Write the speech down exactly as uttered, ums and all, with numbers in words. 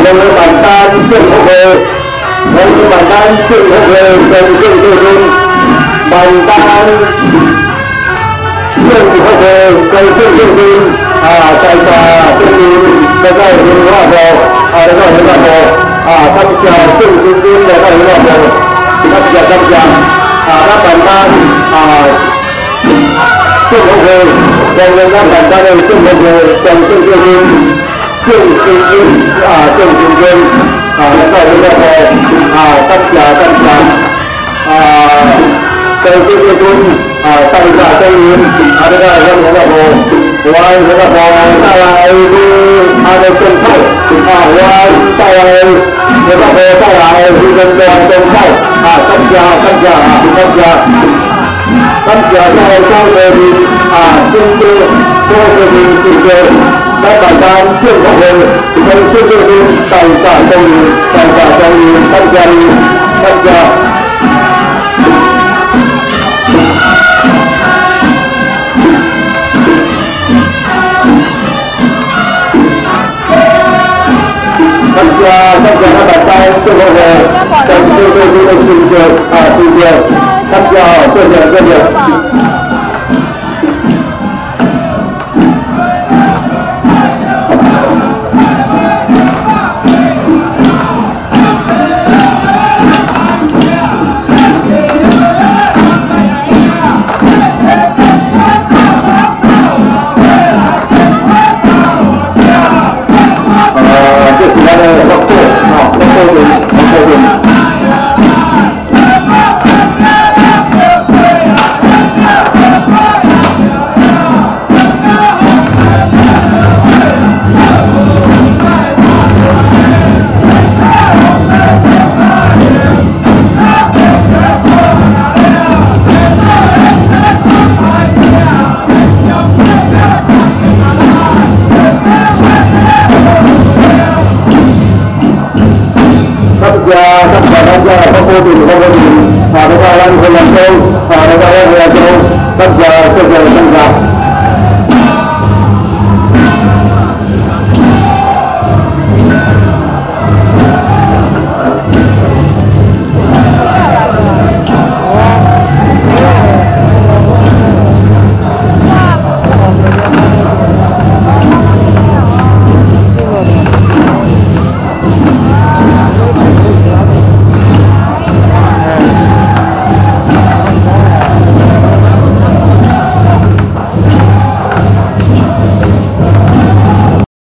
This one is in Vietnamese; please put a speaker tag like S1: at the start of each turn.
S1: với bàn tan chuyện hộp về với bàn tan chuyện hộp về dành chuyện tự nhiên bàn tan chuyện hộp về dành chuyện tự nhiên à tại tòa tự nhiên đã gọi đến hòa bò à đã gọi đến hòa bò à các nhà chuyện tự nhiên đã gọi đến hòa bò các nhà các nhà à các bàn tan à chuyện hộp về dành cho các bàn tan chuyện hộp về dành chuyện tự nhiên chuyện tự nhiên à chuyện tự nhiên à nó gọi đến hòa bò à các nhà các nhà à cái cái cái à tại sao cái ada yang ada bo wai ada bo tại ada chân thau à wai tại ada bo tại ada dân đoàn chân thau à các nhà các nhà các nhà các nhà sau sau về à chung cư sau về chung cư các bạn đang chưa có về nên chưa có về tại sao cái tại sao cái các nhà các nhà các nhà các nhà các bạn tay chưa có về trong chưa có về sinh trường à sinh trường các nhà chưa được chưa được Hãy subscribe cho kênh Ghiền Mì Gõ để không bỏ lỡ những video hấp dẫn.